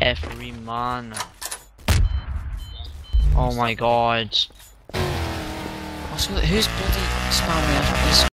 every man. Oh my god. Also, who's bloody spamming me?